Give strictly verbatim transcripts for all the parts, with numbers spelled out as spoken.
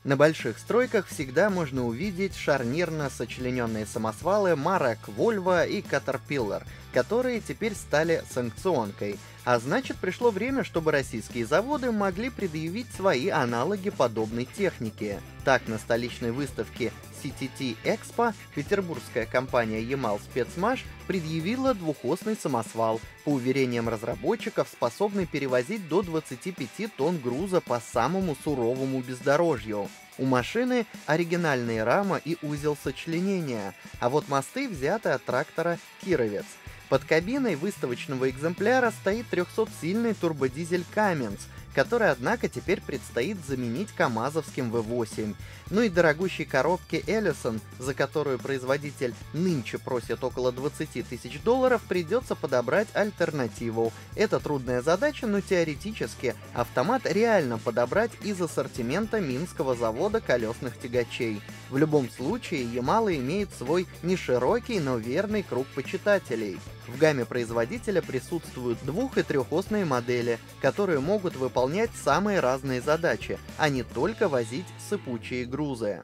На больших стройках всегда можно увидеть шарнирно сочлененные самосвалы марок Volvo и Caterpillar, которые теперь стали санкционкой, а значит, пришло время, чтобы российские заводы могли предъявить свои аналоги подобной техники. Так, на столичной выставке си ти ти Экспо петербургская компания Ямал Спецмаш предъявила двухосный самосвал, по уверениям разработчиков, способный перевозить до двадцати пяти тонн груза по самому суровому бездорожью. У машины оригинальные рама и узел сочленения, а вот мосты взяты от трактора «Кировец». Под кабиной выставочного экземпляра стоит трехсотсильный турбодизель «Каменс», который, однако, теперь предстоит заменить камазовским вэ восемь. Ну и дорогущей коробке Эллисон, за которую производитель нынче просит около двадцати тысяч долларов, придется подобрать альтернативу. Это трудная задача, но теоретически автомат реально подобрать из ассортимента Минского завода колесных тягачей. В любом случае, Ямала имеет свой неширокий, но верный круг почитателей. В гамме производителя присутствуют двух- и трехосные модели, которые могут выполнять самые разные задачи, а не только возить сыпучие грузы.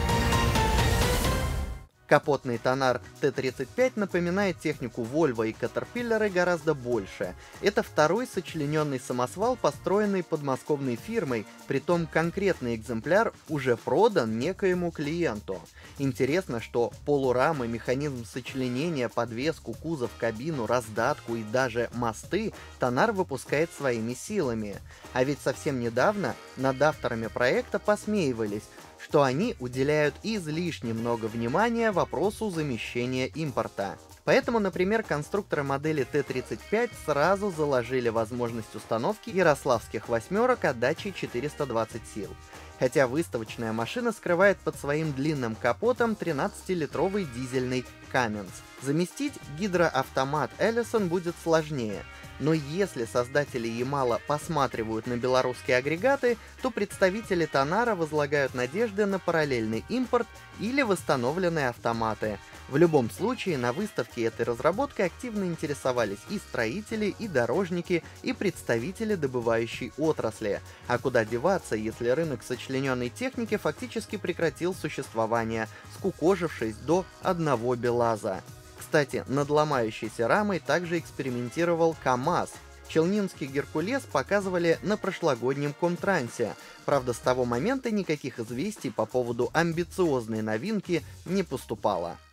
Капотный Тонар тэ тридцать пять напоминает технику Volvo и Caterpillar гораздо больше. Это второй сочлененный самосвал, построенный подмосковной фирмой, притом конкретный экземпляр уже продан некоему клиенту. Интересно, что полурамы, механизм сочленения, подвеску, кузов, кабину, раздатку и даже мосты Тонар выпускает своими силами. А ведь совсем недавно над авторами проекта посмеивались, что они уделяют излишне много внимания вопросу замещения импорта. Поэтому, например, конструкторы модели тэ тридцать пять сразу заложили возможность установки ярославских восьмерок отдачей четыреста двадцать сил. Хотя выставочная машина скрывает под своим длинным капотом тринадцатилитровый дизельный Каменс. Заместить гидроавтомат Эллисон будет сложнее. Но если создатели Ямала посматривают на белорусские агрегаты, то представители Тонара возлагают надежды на параллельный импорт или восстановленные автоматы. В любом случае, на выставке этой разработкой активно интересовались и строители, и дорожники, и представители добывающей отрасли. А куда деваться, если рынок сочлененной техники фактически прекратил существование, скукожившись до одного БелАЗа. Кстати, над ломающейся рамой также экспериментировал КамАЗ. Челнинский Геркулес показывали на прошлогоднем Комтрансе. Правда, с того момента никаких известий по поводу амбициозной новинки не поступало.